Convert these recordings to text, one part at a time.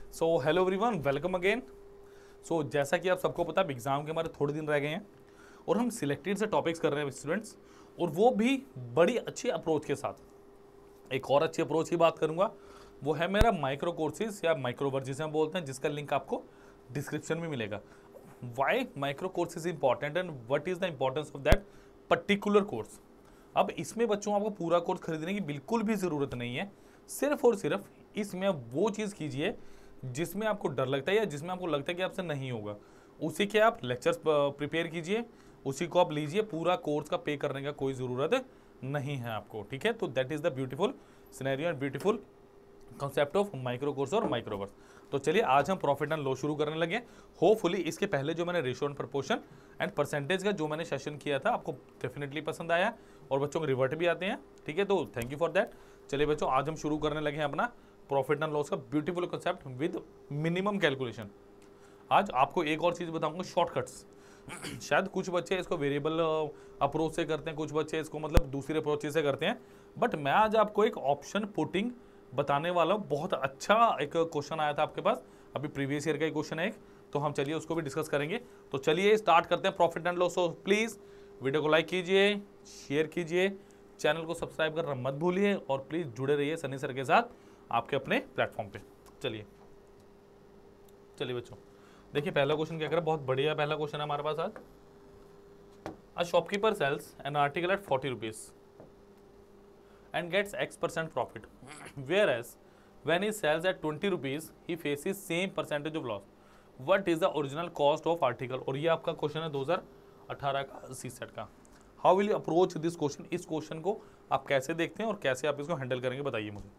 सो hello everyone, welcome again. So जैसा कि आप सबको पता है, एग्जाम के हमारे थोड़े दिन रह गए हैं और हम सिलेक्टेड से टॉपिक्स कर रहे हैं स्टूडेंट्स, और वो भी बड़ी अच्छी अप्रोच के साथ। एक और अच्छी अप्रोच की बात करूंगा, वो है मेरा माइक्रो कोर्सेज या माइक्रो वर्क जिसे हम बोलते हैं, जिसका लिंक आपको डिस्क्रिप्शन में मिलेगा। Why micro course is important and what is the importance of that particular course. अब इसमें बच्चों आपको पूरा कोर्स खरीदने की बिल्कुल भी ज़रूरत नहीं है। सिर्फ और सिर्फ इसमें आप वो चीज़ कीजिए जिसमें आपको डर लगता है या जिसमें आपको लगता है कि आपसे नहीं होगा, उसी के आप लेक्चर्स प्रिपेयर कीजिए, उसी को आप लीजिए। पूरा कोर्स का पे करने का कोई ज़रूरत नहीं है आपको, ठीक है। तो that is the beautiful scenario and beautiful concept of micro course और माइक्रोवर्स। तो चलिए आज हम प्रॉफिट एंड लॉस शुरू करने लगे। होपफुली इसके पहले जो मैंने ratio and proportion and percentage का जो मैंने सेशन किया था आपको डेफिनेटली पसंद आया और बच्चों को रिवर्ट भी आते हैं, ठीक है। तो थैंक यू फॉर दैट। चलिए बच्चों, आज हम शुरू करने लगे हैं अपना प्रॉफिट एंड लॉस का beautiful concept with minimum calculation. आज आपको एक और चीज़ बताऊंगा, शॉर्टकट्स। शायद कुछ बच्चे इसको वेरिएबल अप्रोच से करते हैं, कुछ बच्चे इसको मतलब दूसरे अप्रोच से करते हैं, बट मैं आज आपको एक ऑप्शन पुटिंग बताने वाला हूँ। बहुत अच्छा एक क्वेश्चन आया था आपके पास, अभी प्रीवियस ईयर का ही क्वेश्चन है एक, तो हम चलिए उसको भी डिस्कस करेंगे। तो चलिए स्टार्ट करते हैं profit and loss. Please video को लाइक कीजिए, शेयर कीजिए, चैनल को सब्सक्राइब करना मत भूलिए और प्लीज़ जुड़े रहिए सनी सर के साथ आपके अपने प्लेटफॉर्म पे। चलिए बच्चों, देखिए पहला क्वेश्चन क्या कर रहा है, बहुत बढ़िया पहला क्वेश्चन है हमारे पास आज। A shopkeeper sells an article at 40 rupees and gets X% profit, whereas when he sells at 20 rupees he faces same percentage of loss. What is the original cost of article? और ये आपका question है 2018 का CSET का। How will you approach this question? इस question को आप कैसे देखते हैं और कैसे आप इसको हैंडल करेंगे, बताइए मुझे।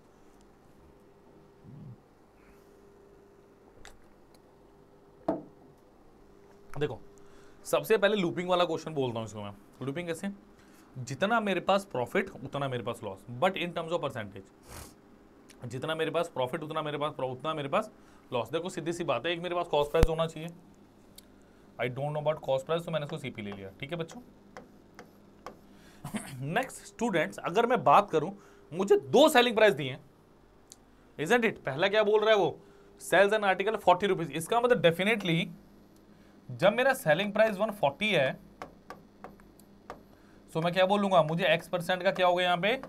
देखो, सबसे पहले लूपिंग वाला क्वेश्चन बोलता हूँ इसको मैं। लूपिंग कैसे? जितना मेरे पास प्रॉफिट उतना मेरे पास loss, but in terms of percentage. जितना मेरे पास प्रॉफिट उतना मेरे पास लॉस। देखो सीधी सी बात है, एक मेरे पास कॉस्ट प्राइस होना चाहिए। I don't know about cost price, तो मैंने इसको सीपी ले लिया, ठीक है बच्चों। नेक्स्ट स्टूडेंट्स, अगर मैं बात करूं, मुझे दो सेलिंग प्राइस दिए, इजंट इट। पहला क्या बोल रहा है वो, सेल्स एन आर्टिकल 40 रुपीज। इसका मतलब डेफिनेटली जब मेरा सेलिंग प्राइस 140 है, तो मैं क्या बोलूंगा, मुझे X% का क्या होगा यहां पे,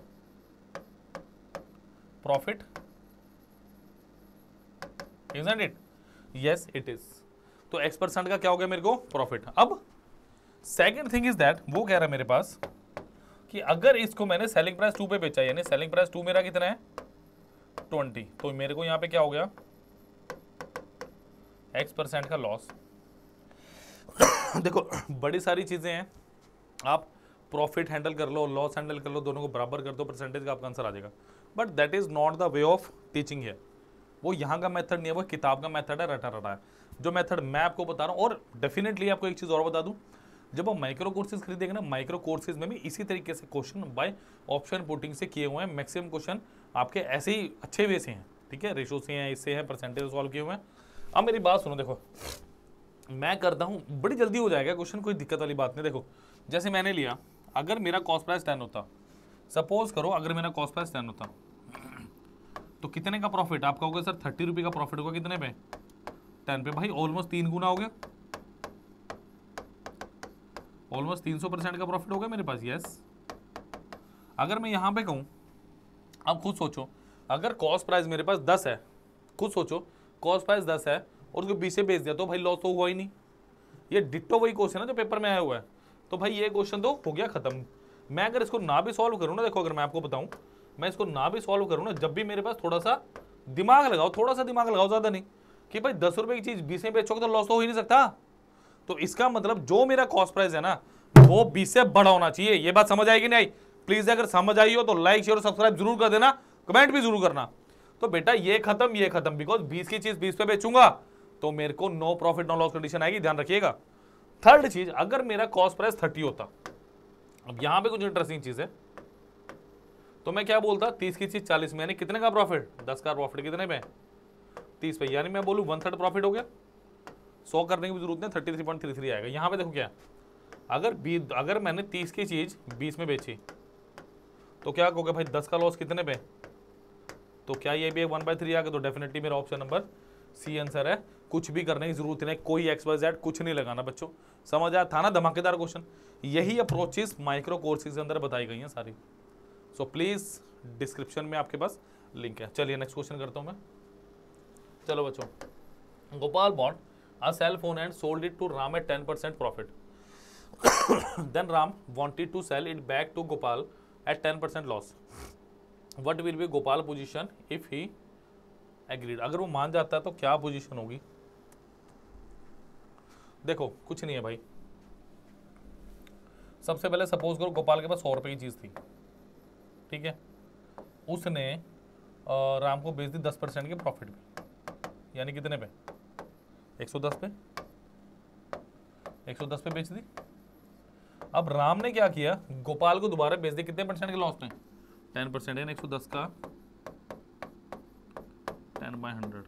profit, isn't it? Yes, it is. तो X% का क्या हो गया मेरे को, प्रॉफिट। अब सेकेंड थिंग इज दैट, वो कह रहा है मेरे पास कि अगर इसको मैंने सेलिंग प्राइस 2 पे बेचा, यानी सेलिंग प्राइस 2 मेरा कितना है 20, तो मेरे को यहां पे क्या हो गया, X% का लॉस। देखो बड़ी सारी चीजें हैं, आप प्रॉफिट हैंडल कर लो, लॉस हैंडल कर लो, दोनों को बराबर कर दो, परसेंटेज का आपका आंसर आ जाएगा। But that is not the way of teaching है। वो यहाँ का मेथड नहीं है, वो किताब का मेथड है, रटा रटा है जो मेथड मैं आपको बता रहा हूँ। और डेफिनेटली आपको एक चीज़ और बता दूँ, जब आप माइक्रो कोर्सेज खरीदेंगे ना, माइक्रो कोर्सेज में भी इसी तरीके से क्वेश्चन बाय ऑप्शन पुटिंग से किए हुए हैं। मैक्सिमम क्वेश्चन आपके ऐसे ही अच्छे वे से हैं, ठीक है, रेशो से हैं, इससे हैं, परसेंटेज सॉल्व किए हुए हैं। अब मेरी बात सुनो, देखो मैं करता हूँ, बड़ी जल्दी हो जाएगा क्वेश्चन, कोई दिक्कत वाली बात नहीं। देखो जैसे मैंने लिया, अगर मेरा कॉस्ट प्राइस 10 होता, सपोज करो अगर मेरा कॉस्ट प्राइस 10 होता, तो कितने का प्रॉफिट आपका होगा सर, 30 रुपये का प्रॉफिट होगा, कितने पे, 10 पे। भाई ऑलमोस्ट 3 गुना हो गया, ऑलमोस्ट 300% का प्रॉफिट होगा मेरे पास। यस, अगर मैं यहां पे कहूं, अब खुद सोचो, अगर कॉस्ट प्राइस मेरे पास 10 है, खुद सोचो कॉस्ट प्राइस 10 है और उसको 20 से बेच दिया, तो भाई लॉस तो हुआ ही नहीं। ये डिट्टो वही क्वेश्चन है जो पेपर में आया हुआ है, तो भाई ये क्वेश्चन तो हो गया खत्म। मैं अगर इसको ना भी सॉल्व करूँ ना, देखो अगर मैं आपको बताऊं, मैं इसको ना भी सॉल्व करूँ ना, जब भी मेरे पास थोड़ा सा दिमाग लगाओ, ज़्यादा नहीं, कि भाई 10 रुपये की चीज़ 20 में बेचोगे तो लॉस तो हो ही नहीं सकता। तो इसका मतलब जो मेरा कॉस्ट प्राइस है ना, वो 20 से बड़ा होना चाहिए। ये बात समझ आएगी नहीं? प्लीज़ अगर समझ आई हो तो लाइक शेयर और सब्सक्राइब जरूर कर देना, कमेंट भी जरूर करना। तो बेटा ये खत्म, बिकॉज 20 की चीज़ 20 पे बेचूंगा तो मेरे को no profit no loss condition आएगी, ध्यान रखिएगा। थर्ड चीज, अगर मेरा कॉस्ट प्राइस 30 होता, अब यहां पे कुछ इंटरेस्टिंग चीज है, तो मैं क्या बोलता, 30 की चीज 40 में, यानी कितने का प्रॉफिट, 10 का प्रॉफिट कितने पे, 30 पे, यानी मैं बोलूं 1/3 प्रॉफिट हो गया। 100 करने की जरूरत नहीं, 33.33 आएगा। यहां पे देखो क्या, अगर मैंने 30 की चीज 20 में बेची, तो क्या हो गया भाई 10 का लॉस कितने पे, तो क्या ये भी 1/3 आ गया, तो डेफिनेटली मेरा ऑप्शन नंबर सी आंसर है। कुछ भी करने की जरूरत नहीं, कोई एक्स वाई जेड कुछ नहीं लगाना बच्चों। समझ आया था ना धमाकेदार क्वेश्चन। यही अप्रोचेस माइक्रो कोर्सेज के अंदर बताई गई हैं सारी। सो प्लीज डिस्क्रिप्शन में आपके पास लिंक है। चलिए नेक्स्ट क्वेश्चन करता हूं मैं। चलो बच्चों, Gopal bought a cell phone and sold it to Ram at 10% profit. Then Ram wanted to sell it back to Gopal at 10% loss. What will be Gopal position if he agreed. अगर वो मान जाता है तो क्या पोजीशन होगी? देखो कुछ नहीं है भाई। सबसे पहले सपोज करो गोपाल के पास 100 रुपए की चीज थी, ठीक है। उसने राम को बेच दी 10% के प्रॉफिट पे, यानी कितने पे? 110 पे। 110 पे बेच दी। अब राम ने क्या किया, गोपाल को दोबारा बेच दी कितने परसेंट के लॉस में? 10%, यानी 110 का 10/100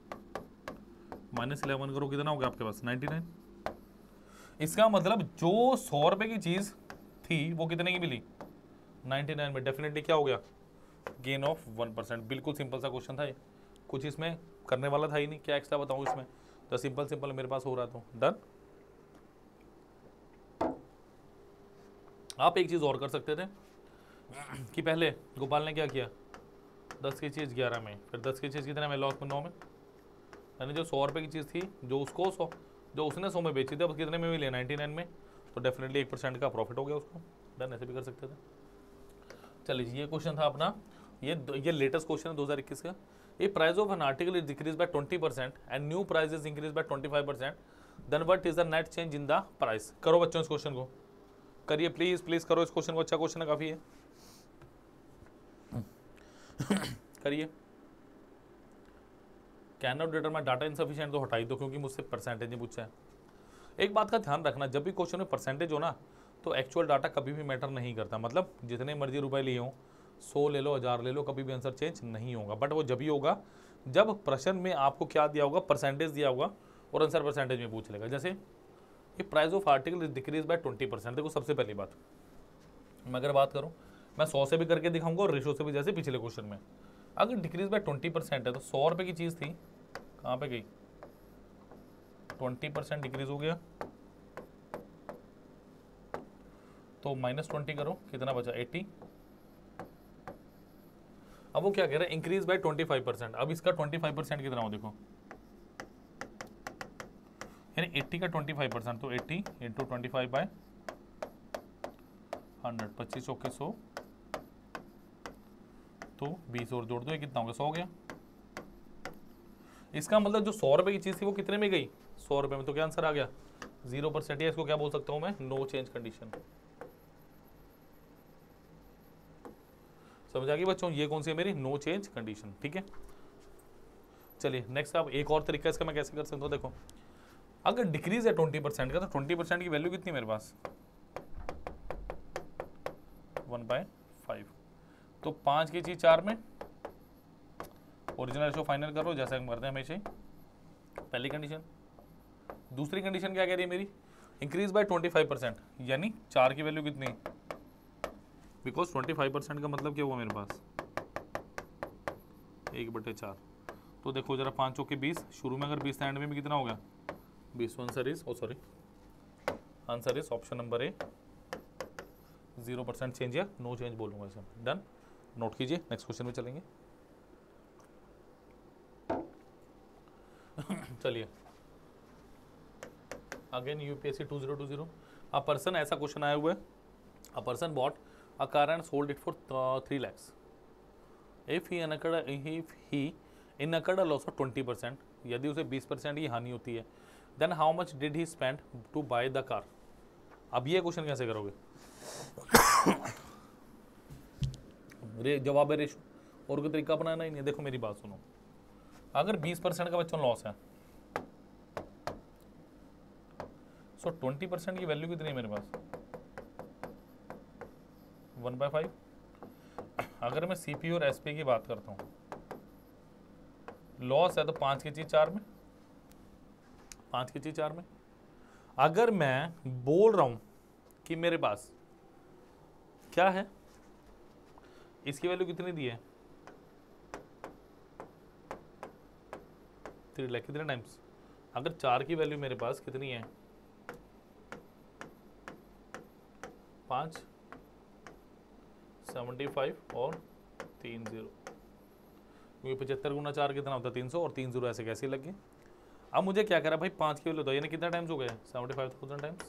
-11 करो, कितना हो गया आपके पास? 99। इसका मतलब जो 100 रुपए की चीज थी वो कितने की मिली? 99 में। डेफिनेटली क्या हो गया? Gain of 1%। बिल्कुल सिंपल सा क्वेश्चन था ये, कुछ इसमें करने वाला था ही नहीं। क्या एक्स्ट्रा बताऊं इसमें? तो सिंपल मेरे पास हो रहा था। डन। आप एक चीज और कर सकते थे कि पहले गोपाल ने क्या किया, 10 की चीज 11 में, फिर 10 की चीज कितने में? लॉस में 9 में। यानी जो 100 रुपए की चीज थी, जो उसने 100 में बेची थी, अब कितने में मिली? 99 में। तो डेफिनेटली 1% का प्रॉफिट हो गया उसको। डन, ऐसे भी कर सकते थे। चलिए ये क्वेश्चन था अपना, ये लेटेस्ट क्वेश्चन है 2021 का। A price of an article is decrease by 20% and new price is increase by 25%, then what is the net change in the price. करो बच्चों इस क्वेश्चन को, करिए प्लीज करो इस क्वेश्चन को। अच्छा क्वेश्चन है काफी है। करिए। Can not determine data insufficient तो हटाई दो, क्योंकि मुझसे परसेंटेज नहीं पूछा है। एक बात का ध्यान रखना, जब भी क्वेश्चन में परसेंटेज हो ना, तो एक्चुअल डाटा कभी भी मैटर नहीं करता। मतलब जितने मर्जी रुपए लिए हो, 100 ले लो, 1000 ले लो, कभी भी आंसर चेंज नहीं होगा। बट वो जब ही होगा जब प्रश्न में आपको क्या दिया होगा? परसेंटेज दिया होगा, और आंसर परसेंटेज में पूछ लेगा। जैसे ये price of article is decrease by 20%। देखो सबसे पहली बात, मैं अगर बात करूँ, मैं 100 से भी करके दिखाऊंगा और रेशो से भी, जैसे पिछले क्वेश्चन में। अगर डिक्रीज बाय 20% है तो 100 रुपए की चीज़ थी, कहाँ पे गई? 20% डिक्रीज हो गया, तो -20 करो, कितना बचा? 80। अब वो क्या कह रहा है? Increase by 25%। अब इसका 25% कितना हो? देखो, यानी 80 का 25%, तो 80 इंटू 25/100, 25 चौके 100, तो 20 और जोड़ दो, ये कितना हो गया? 100 हो गया। इसका मतलब जो 100 रुपए की चीज थी वो कितने में गई? 100 रुपए में। तो क्या आंसर आ गया? 0%। या इसको क्या बोल सकता हूं मैं? No change condition. समझ आ गई बच्चों? ये कौन सी है मेरी? No change condition. ठीक है, चलिए नेक्स्ट। अब एक और तरीका इसका मैं कैसे कर सकता हूँ, देखो। अगर डिक्रीज है 20% का, तो 20% की वैल्यू कितनी है मेरे पास? 1/5। तो 5 की चीज 4 में, ओरिजिनल रेशो फाइनल करो जैसा हम करते हैं हमेशा ही। पहली कंडीशन। दूसरी कंडीशन क्या कह रही है मेरी? इंक्रीज बाय 25%, यानी 4 की वैल्यू कितनी? बिकॉज 25% का मतलब क्या हुआ मेरे पास? 1/4। तो देखो जरा, 5 चौके 20, शुरू में अगर 20 एंड में भी कितना हो गया? 20। Answer is answer is option number A, 0% change या नो चेंज बोलूंगा इसे। डन, नोट कीजिए। नेक्स्ट क्वेश्चन में चलेंगे। चलिए अगेन यूपीएससी 2020। अ पर्सन, ऐसा क्वेश्चन आया हुआ है, a person bought a car and sold it for 3 lakhs। If he incurred a loss of 20%, यदि उसे 20% की हानि होती है, then how much did he spend to buy the car. अब ये क्वेश्चन कैसे करोगे? जवाब है रेशो, और कोई तरीका अपनाना ही नहीं है। देखो मेरी बात सुनो, अगर 20% का बच्चों लॉस है, सो 20% की वैल्यू कितनी है मेरे पास? 1/5। अगर मैं सीपी और एसपी की बात करता हूँ, लॉस है तो 5 की चीज 4 में, 5 की चीज 4 में। अगर मैं बोल रहा हूं कि मेरे पास क्या है, इसकी वैल्यू कितनी दी है? 3 लाख कितने टाइम्स, अगर 4 की वैल्यू मेरे पास कितनी है 5, 75 और 3 0, क्योंकि 75 गुना 4 कितना होता है 300 और 3 0 ऐसे कैसे लग गए। अब मुझे क्या करा भाई 5 की वैल्यू दो, यानी कितना टाइम्स हो गया 75,000 टाइम्स।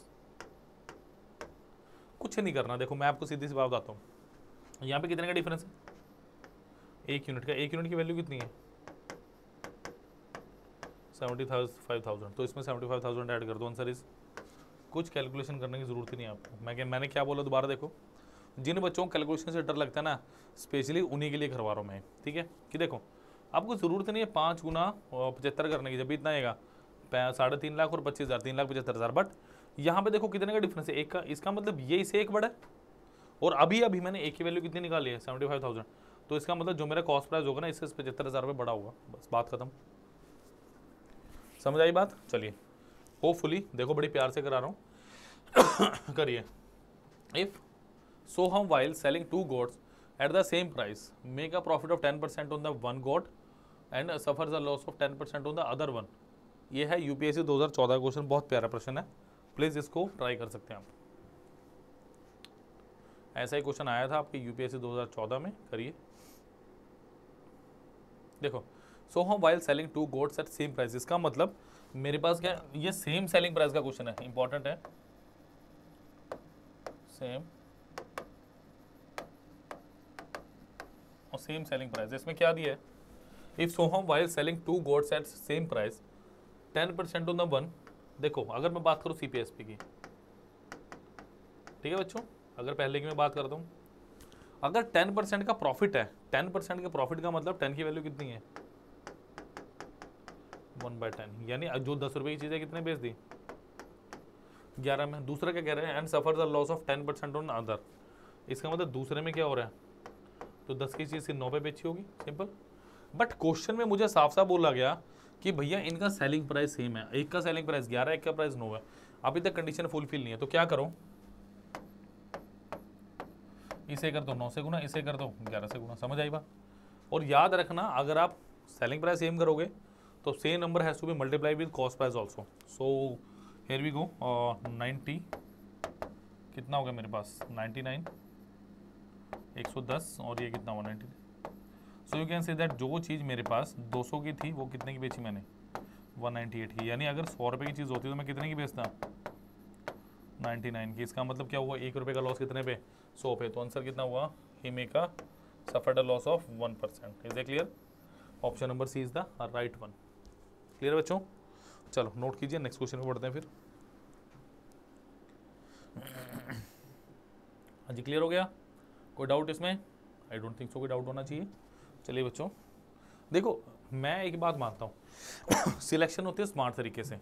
कुछ नहीं करना, देखो मैं आपको सीधी सी बात बताता हूँ, यहाँ पे कितने का डिफरेंस है 1 यूनिट का। 1 यूनिट की वैल्यू कितनी है 75,000, तो इसमें 75,000 ऐड कर दो, आंसर इज, कुछ कैलकुलेशन करने की जरूरत ही नहीं है आपको। मैंने क्या बोला दोबारा देखो, जिन बच्चों को कैलकुलेशन से डर लगता है ना, स्पेशली उन्हीं के लिए करवा रहा हूँ मैं, ठीक है। कि देखो आपको ज़रूरत नहीं है 5 गुना 75 करने की, जब भी इतना आएगा 3.5 लाख और 25,000, 3,75,000, बट यहाँ पे देखो कितने का डिफरेंस है, एक का। इसका मतलब ये इससे एक बड़ा है, और अभी मैंने एक की वैल्यू कितनी निकाली है 75,000, तो इसका मतलब जो मेरा कॉस्ट प्राइस होगा ना इससे 75,000 रुपये बड़ा होगा, बस बात खत्म। समझ आई बात। चलिए होपफुली देखो बड़ी प्यार से करा रहा हूँ करिए। If Soham while selling 2 goats at the same price make a profit of 10% on the one goat and suffers a loss of 10% on the other one। ये है यूपीएससी 2014 क्वेश्चन, बहुत प्यारा प्रश्न है, प्लीज इसको ट्राई कर सकते हैं आप। ऐसा ही क्वेश्चन आया था आपके यूपीएससी 2014 में, करिए। देखो Soham while selling 2 goats at same price, इसका मतलब मेरे पास क्या, ये सेम सेलिंग प्राइस का क्वेश्चन है, इंपॉर्टेंट है, सेम सेलिंग प्राइस। इसमें क्या दिया है, if Soham while selling 2 goats at same price 10% on the one. देखो अगर मैं बात करूं सीपीएसपी की, ठीक है बच्चों, अगर पहले की मैं बात करता हूं, अगर 10% का प्रॉफिट है, 10% के प्रॉफिट का मतलब 10 की वैल्यू कितनी है 1/10, यानी जो 10 रुपए की चीज़ है कितने बेच दी 11 में। दूसरा क्या कह रहे हैं, and suffer the loss of 10% on other, इसका मतलब दूसरे में क्या हो रहा है, तो 10 की चीज़ 9 पे बेची होगी, सिंपल। बट क्वेश्चन में मुझे साफ साफ बोला गया कि भैया इनका सेलिंग प्राइस सेम है, एक का सेलिंग प्राइस 11 है, एक का प्राइस 9 है। अभी तक कंडीशन फुलफिल नहीं है, तो क्या करो, इसे कर दो 9 से गुना, इसे कर दो 11 से गुना। समझ आई बात। और याद रखना अगर आप सेलिंग प्राइस सेम करोगे तो same number has to be multiply with cost price also. So here we go, 90 कितना हो गया मेरे पास 99, 110 और ये कितना 190। So you can say that जो चीज़ मेरे पास 200 की थी वो कितने की बेची मैंने 198 की, यानी अगर 100 रुपये की चीज़ होती तो मैं कितने की बेचता 99 की। इसका मतलब क्या हुआ, 1 रुपये का लॉस कितने पे 100 पे, तो आंसर कितना हुआ, he make a suffered a loss of 1%। Is a clear, option number C is the right one. Clear बच्चों, चलो नोट कीजिए, नेक्स्ट क्वेश्चन को पढ़ते हैं फिर। हाँ जी क्लियर हो गया, कोई डाउट इसमें, आई डोंट थिंक सो कोई डाउट होना चाहिए। चलिए बच्चों देखो मैं एक बात मानता हूँ सिलेक्शन होती है स्मार्ट तरीके से,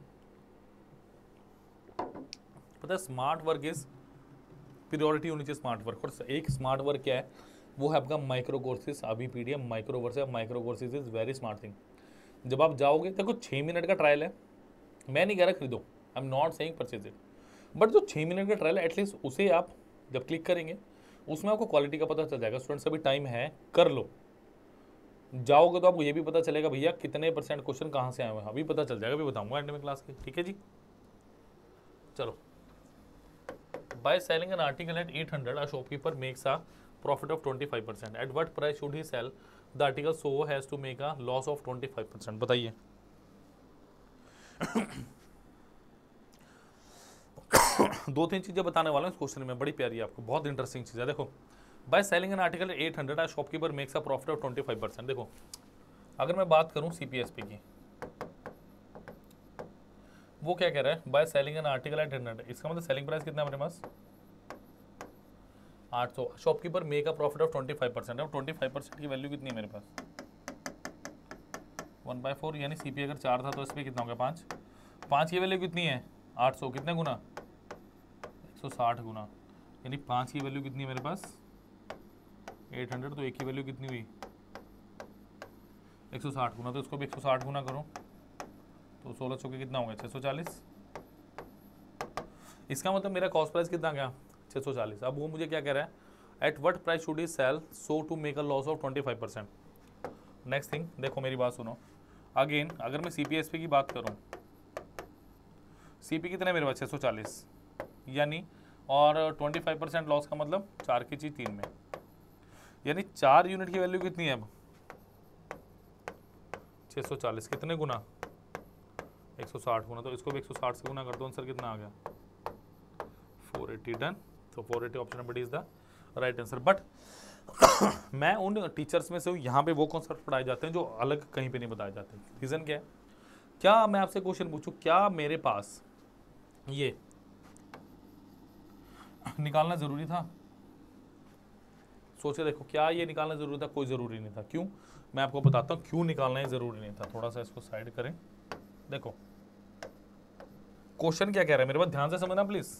पता है स्मार्ट वर्क इज प्रियोरिटी होनी चाहिए स्मार्ट वर्क। और एक स्मार्ट वर्क क्या है, वो है आपका माइक्रो कोर्सेज। अभी पीडीएम माइक्रो वर्स है, micro courses is very smart thing. जब आप जाओगे देखो 6 मिनट का ट्रायल है, मैं नहीं कह रहा खरीदो, I am not saying purchase it, but जो 6 मिनट का ट्रायल है एटलीस्ट उसे आप जब क्लिक करेंगे उसमें आपको क्वालिटी का पता चल जाएगा। स्टूडेंट्स अभी टाइम है, कर लो, जाओगे तो आपको ये भी पता चलेगा भैया कितने % क्वेश्चन कहाँ से आए हुए हैं, अभी पता चल जाएगा, अभी बताऊंगा एंड में क्लास के, ठीक है जी। चलो, by selling an article at 800 a shopkeeper makes a profit of 25%, at what price should he sell the article so has to make a loss of 25%। बताइए दो तीन चीजें बताने वाला हूँ इस क्वेश्चन में, बड़ी प्यारी आपको, बहुत इंटरेस्टिंग चीज है। देखो by selling an article 800 a shopkeeper makes a profit of 25%। देखो अगर मैं बात करूं सीपीएसपी की, वो क्या कह रहा है, by selling an article at 800, इसका मतलब सेलिंग प्राइस कितना है मेरे पास 800, shopkeeper make a profit of 25%। अब 25% की वैल्यू कितनी है मेरे पास 1/4, यानी सीपी अगर 4 था तो इस पर कितना हो गया 5, 5 की वैल्यू कितनी है 800, कितने गुना 160 गुना, यानी 5 की वैल्यू कितनी है मेरे पास 800, तो 1 की वैल्यू कितनी हुई 160 गुना, तो इसको भी 160 गुना करो तो 16 चौके कितना होगा 640। इसका मतलब मेरा कॉस्ट प्राइस कितना गया 640। अब वो मुझे क्या कह रहा है, at what price should he sell so to make a loss of 25%। Next thing देखो मेरी बात सुनो, अगेन अगर मैं CPSP की बात करूं, CP कितने मेरे पास 640 यानी, और 25% लॉस का मतलब 4 की चीज 3 में, यानी 4 यूनिट की वैल्यू कितनी है अब 640 कितने गुना 160 गुना, तो इसको भी 160 से गुना कर दो, आंसर कितना आ गया 480 डन। तो 480 option number D is the right answer. But मैं उन टीचर्स में से हूँ यहाँ पे वो कॉन्सेप्ट पढ़ाए जाते हैं जो अलग कहीं पे नहीं बताए जाते। रीजन क्या है? क्या मैं आपसे क्वेश्चन पूछूं, क्या मेरे पास ये निकालना जरूरी था? सोचे देखो, क्या ये निकालना जरूरी था? कोई जरूरी नहीं था। क्यों? मैं आपको बताता हूँ क्यों निकालना ही जरूरी नहीं था। थोड़ा सा इसको साइड करें, देखो क्वेश्चन क्या कह रहा है मेरे पास, ध्यान से समझना प्लीज,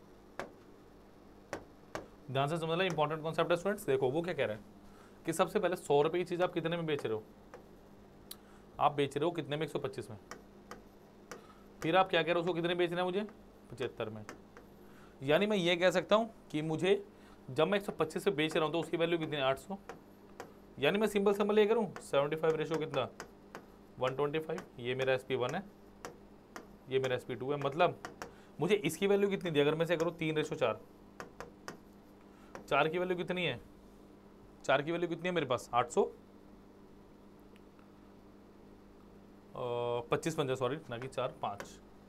ध्यान से समझना, इंपॉर्टेंट कॉन्सेप्ट है स्टूडेंट्स। देखो वो क्या कह रहा है कि सबसे पहले 100 रुपए की चीज आप कितने में बेच रहे हो? आप बेच रहे हो कितने में? 125 में। फिर आप क्या कह रहे हो, उसको कितने बेचना है मुझे? 75 में। यानी मैं ये कह सकता हूं कि मुझे जब मैं 125 से बेच रहा हूं तो उसकी वैल्यू कितनी है? 800। यानी मैं सिंपल सिंपल ये करूं 75 रेशो कितना 125, ये मेरा SP1 है, ये मेरा SP2 है। मतलब मुझे इसकी वैल्यू कितनी दी? अगर मैं से करूं 3:4, 4 की वैल्यू कितनी है? 4 की वैल्यू कितनी है मेरे पास? 800, 25 पंजा सॉरी ना कि 4 5,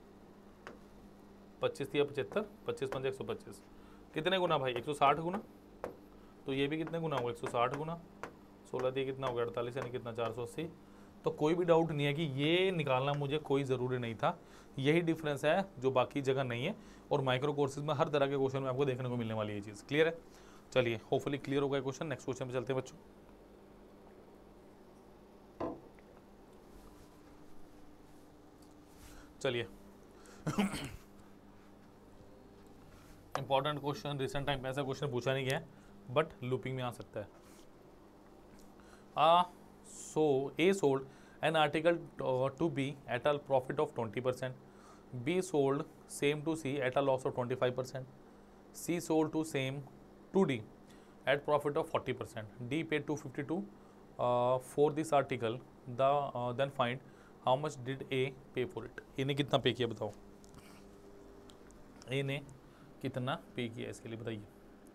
25 दिया 75, 25 पंजा 125, कितने गुना भाई? 160 गुना। तो ये भी कितने गुना होगा? 160 गुना 16 दिए कितना हो गया? 48, यानी कितना 480। तो कोई भी डाउट नहीं है कि ये निकालना मुझे कोई ज़रूरी नहीं था। यही डिफरेंस है जो बाकी जगह नहीं है, और माइक्रो कोर्सेज में हर तरह के क्वेश्चन में आपको देखने को मिलने वाली ये चीज़। क्लियर है? चलिए होपफुली क्लियर हो गया क्वेश्चन। नेक्स्ट क्वेश्चन पे चलते हैं बच्चों। चलिए इंपॉर्टेंट क्वेश्चन, रिसेंट टाइम पे ऐसा क्वेश्चन पूछा नहीं गया है बट लूपिंग में आ सकता है। So A sold an article to B at a profit of 20%. B sold same to C at a loss of 25%. C sold to same to D at profit of 40%. D paid 252 for this article. Then find how much did A pay for it. A ने कितना पे किया बताओ? A ने कितना पे किया इसके लिए बताइए?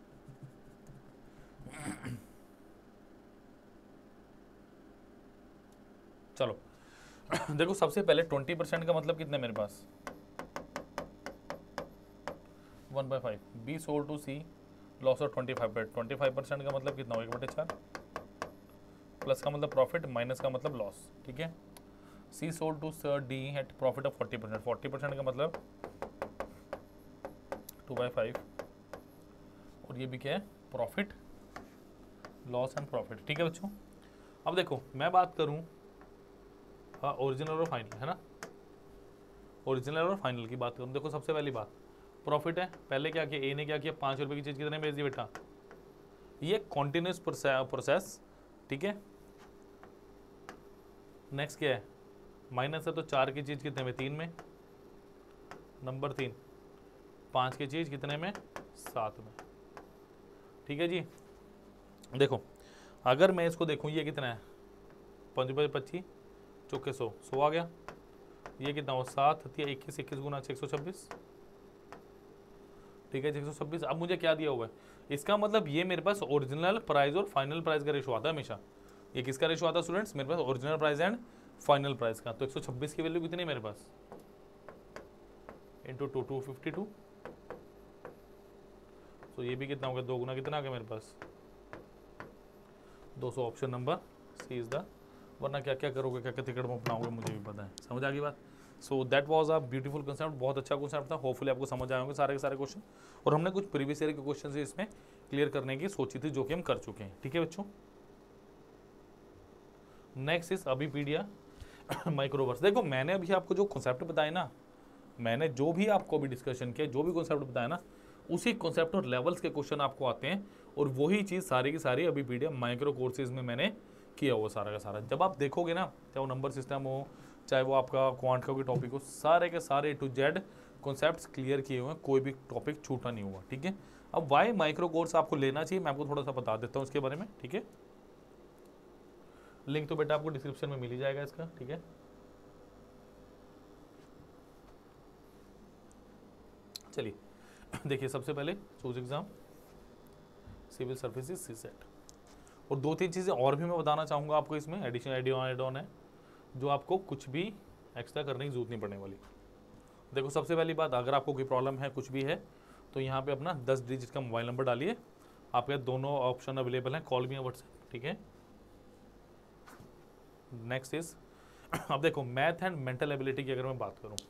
चलो देखो, सबसे पहले 20% का मतलब कितने मेरे पास? 1/5। B sold to C loss of 25% का मतलब कितना हो? 1/4 प्लस का मतलब प्रॉफिट, माइनस का मतलब लॉस। ठीक है। C sold to D at profit of 40%। 40% का मतलब 2/5, और ये भी क्या है? Profit, loss and profit. ठीक है बच्चों। अब देखो मैं बात करूं ओरिजिनल और फाइनल, है ना? ओरिजिनल और फाइनल की बात करूं, देखो सबसे पहली बात प्रॉफिट है। पहले क्या किया? ए ने क्या किया? 5 रुपए की चीज़ कितने बेच दी बेटा? ये कॉन्टिन्यूस प्रोसेस। ठीक है। नेक्स्ट क्या है? माइनस है, तो 4 की चीज़ कितने में? 3 में। नंबर 3 5 की चीज़ कितने में? 7 में। ठीक है जी। देखो अगर मैं इसको देखूं, ये कितना है? 5 रुपये 25 चौके 100 आ गया। ये कितना हो? 7 21, 21 गुना 126। ठीक है 126। अब मुझे क्या दिया हुआ है? इसका मतलब ये मेरे पास ओरिजिनल प्राइस और फाइनल प्राइस का रेशो आता है हमेशा। ये किसका रेशो आता है स्टूडेंट्स? मेरे पास original price and final price का। तो 126 की वैल्यू कितनी है मेरे पास? इंटू 252। तो ये भी कितना हो गया? 2 गुना कितना आ गया मेरे पास? 200। Option number C is the. वरना क्या क्या करोगे, क्या क्या टिकट में अपनाओगे, मुझे भी पता है। समझ आ गई बात? So that was a beautiful concept, बहुत अच्छा कंसेप्ट था। होपफुली आपको समझ आए होंगे सारे के सारे क्वेश्चन, और हमने कुछ प्रीवियस ईयर के क्वेश्चन से इसमें क्लियर करने की सोची थी, जो कि हम कर चुके हैं। ठीक है बच्चों। Next is Abhipedia microverse. देखो मैंने अभी आपको जो कॉन्सेप्ट बताए ना, मैंने जो भी आपको अभी डिस्कशन किया, जो भी कॉन्सेप्ट बताया ना, उसी कॉन्सेप्ट और लेवल्स के क्वेश्चन आपको आते हैं, और वही चीज़ सारी की सारी अबीपीडिया माइक्रो कोर्सेज में मैंने किया हुआ सारा का सारा। जब आप देखोगे ना, चाहे वो नंबर सिस्टम हो, चाहे वो आपका क्वांट का कोई टॉपिक हो, सारे के सारे A to Z concepts clear किए हुए हैं, कोई भी टॉपिक छूटा नहीं हुआ। ठीक है। अब वाई माइक्रो कोर्स आपको लेना चाहिए, मैं आपको थोड़ा सा बता देता हूँ इसके बारे में। ठीक है। लिंक तो बेटा आपको डिस्क्रिप्शन में मिल ही जाएगा इसका। ठीक है। चलिए देखिए, सबसे पहले choose exam civil services CSAT, और 2-3 चीज़ें और भी मैं बताना चाहूँगा आपको इसमें, एडिशन एड ऑन है जो आपको कुछ भी एक्स्ट्रा करने की जरूरत नहीं पड़ने वाली। देखो सबसे पहली बात, अगर आपको कोई प्रॉब्लम है कुछ भी है तो यहाँ पे अपना 10 डिजिट का मोबाइल नंबर डालिए, आपके दोनों ऑप्शन अवेलेबल हैं, कॉल भी है, व्हाट्सएप, ठीक है। नेक्स्ट इज अब देखो मैथ एंड मेंटल एबिलिटी की अगर मैं बात करूं,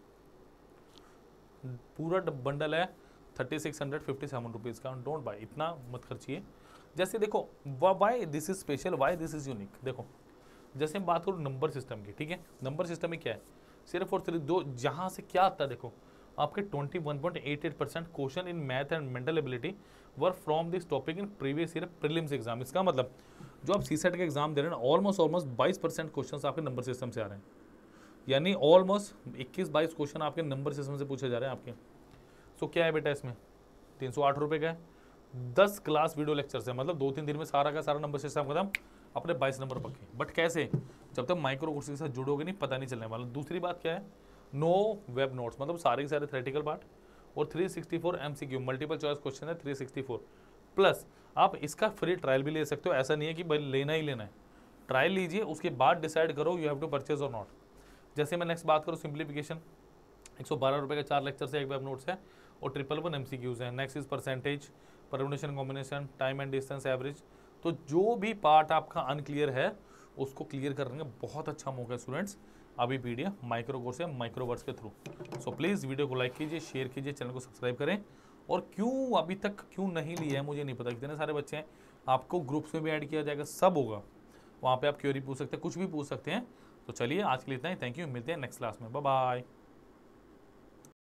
पूरा बंडल है 3657 रुपीज़ का, डोंट बाय, इतना मत खर्चिए। जैसे देखो why this is special, why this is unique, देखो जैसे हम बात करूँ नंबर सिस्टम की, ठीक है, नंबर सिस्टम में क्या है, सिर्फ और सिर्फ दो, जहाँ से क्या आता है देखो, आपके 21.88% question in math and mental ability were from this topic in previous year prelims exam. इसका मतलब जो आप सीसेट का एग्जाम दे रहे हैं, ऑलमोस्ट 22% क्वेश्चन आपके नंबर सिस्टम से आ रहे हैं, यानी ऑलमोस्ट 21-22 क्वेश्चन आपके नंबर सिस्टम से पूछे जा रहे हैं आपके। सो क्या है बेटा इसमें, 308 रुपये का है, 10 क्लास वीडियो लेक्चर से, मतलब 2-3 दिन में सारा का सारा नंबर सिस्टम खत्म, अपने 22 नंबर पक्के। बट कैसे, जब तक माइक्रो कोर्स के साथ जुड़ोगे नहीं, पता नहीं चलने वाला। दूसरी बात क्या है, नो वेब नोट्स, मतलब सारे के सारे थ्योरेटिकल पार्ट, और 364 MCQ मल्टीपल चॉइस क्वेश्चन है 364 प्लस। आप इसका फ्री ट्रायल भी ले सकते हो, ऐसा नहीं है कि भाई लेना ही लेना है, ट्रायल लीजिए, उसके बाद डिसाइड करो यू हैव टू परचेज और नॉट। जैसे मैं नेक्स्ट बात करूँ सिंप्लीफिकेशन, 112 रुपये का 4 लेक्चर से 1 वेब नोट्स है, और 111 MCQs हैं। Next is percentage, permutation combination, time and distance average. तो जो भी पार्ट आपका अनक्लियर है उसको क्लियर करने का बहुत अच्छा मौका है स्टूडेंट्स, अभी PDF माइक्रो कोर्स है माइक्रोवर्स के थ्रू। सो प्लीज़ वीडियो को लाइक कीजिए, शेयर कीजिए, चैनल को सब्सक्राइब करें। और क्यों अभी तक क्यों नहीं लिया है मुझे नहीं पता, कितने सारे बच्चे हैं, आपको ग्रुप्स में भी ऐड किया जाएगा, सब होगा वहाँ पे, आप क्वेरी पूछ सकते हैं, कुछ भी पूछ सकते हैं। तो चलिए आज के लिए इतना ही, थैंक यू, मिलते हैं नेक्स्ट क्लास में, बाय बाय।